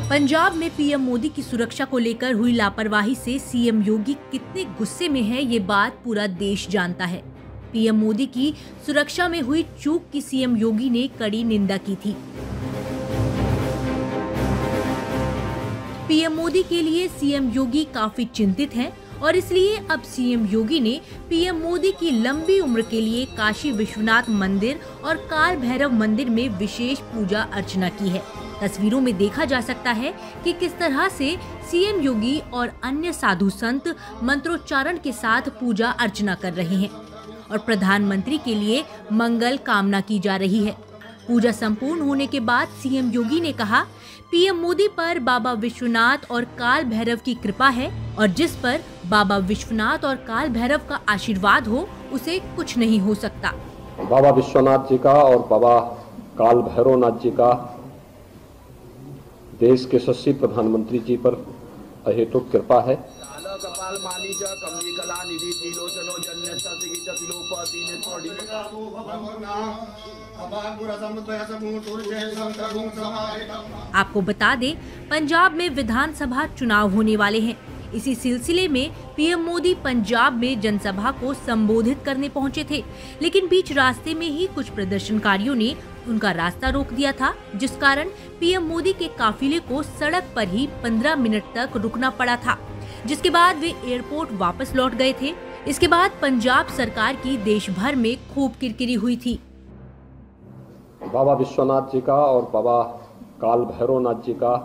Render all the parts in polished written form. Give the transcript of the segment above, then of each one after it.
पंजाब में पीएम मोदी की सुरक्षा को लेकर हुई लापरवाही से सीएम योगी कितने गुस्से में हैं, ये बात पूरा देश जानता है। पीएम मोदी की सुरक्षा में हुई चूक की सीएम योगी ने कड़ी निंदा की थी। पीएम मोदी के लिए सीएम योगी काफी चिंतित हैं और इसलिए अब सीएम योगी ने पीएम मोदी की लंबी उम्र के लिए काशी विश्वनाथ मंदिर और काल भैरव मंदिर में विशेष पूजा अर्चना की है। तस्वीरों में देखा जा सकता है कि किस तरह से सीएम योगी और अन्य साधु संत मंत्रोच्चारण के साथ पूजा अर्चना कर रहे हैं और प्रधानमंत्री के लिए मंगल कामना की जा रही है। पूजा संपूर्ण होने के बाद सीएम योगी ने कहा, पीएम मोदी पर बाबा विश्वनाथ और काल भैरव की कृपा है और जिस पर बाबा विश्वनाथ और काल भैरव का आशीर्वाद हो उसे कुछ नहीं हो सकता। बाबा विश्वनाथ जी का और बाबा काल भैरवनाथ जी का देश के यशस्वी प्रधानमंत्री जी पर अहेतुक कृपा है। आपको बता दें, पंजाब में विधानसभा चुनाव होने वाले हैं। इसी सिलसिले में पीएम मोदी पंजाब में जनसभा को संबोधित करने पहुंचे थे, लेकिन बीच रास्ते में ही कुछ प्रदर्शनकारियों ने उनका रास्ता रोक दिया था, जिस कारण पीएम मोदी के काफिले को सड़क पर ही 15 मिनट तक रुकना पड़ा था, जिसके बाद वे एयरपोर्ट वापस लौट गए थे। इसके बाद पंजाब सरकार की देश भर में खूब किरकिरी हुई थी। बाबा विश्वनाथ जी का और बाबा काल भैरवनाथ जी का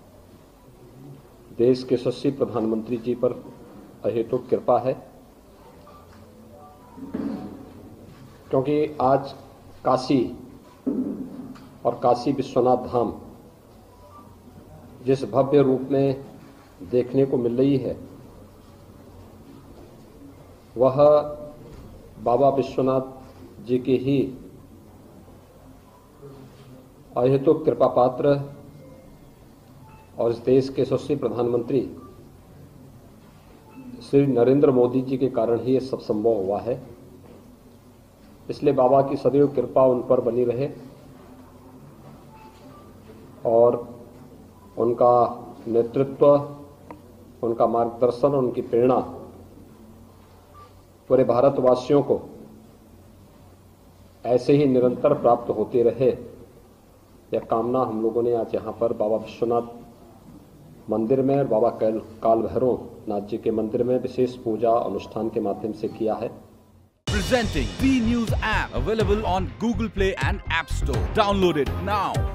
देश के यशस्वी प्रधानमंत्री जी पर अहेतुक कृपा है, क्योंकि आज काशी और काशी विश्वनाथ धाम जिस भव्य रूप में देखने को मिल रही है, वह बाबा विश्वनाथ जी के ही अहेतुक कृपा पात्र और इस देश के यशस्वी प्रधानमंत्री श्री नरेंद्र मोदी जी के कारण ही ये सब संभव हुआ है। इसलिए बाबा की सदैव कृपा उन पर बनी रहे और उनका नेतृत्व, उनका मार्गदर्शन, उनकी प्रेरणा पूरे भारतवासियों को ऐसे ही निरंतर प्राप्त होती रहे, यह कामना हम लोगों ने आज यहाँ पर बाबा विश्वनाथ मंदिर में और बाबा काल भैरवनाथ जी के मंदिर में विशेष पूजा अनुष्ठान के माध्यम से किया है। Presenting B News app available on Google Play and App Store. Download it now.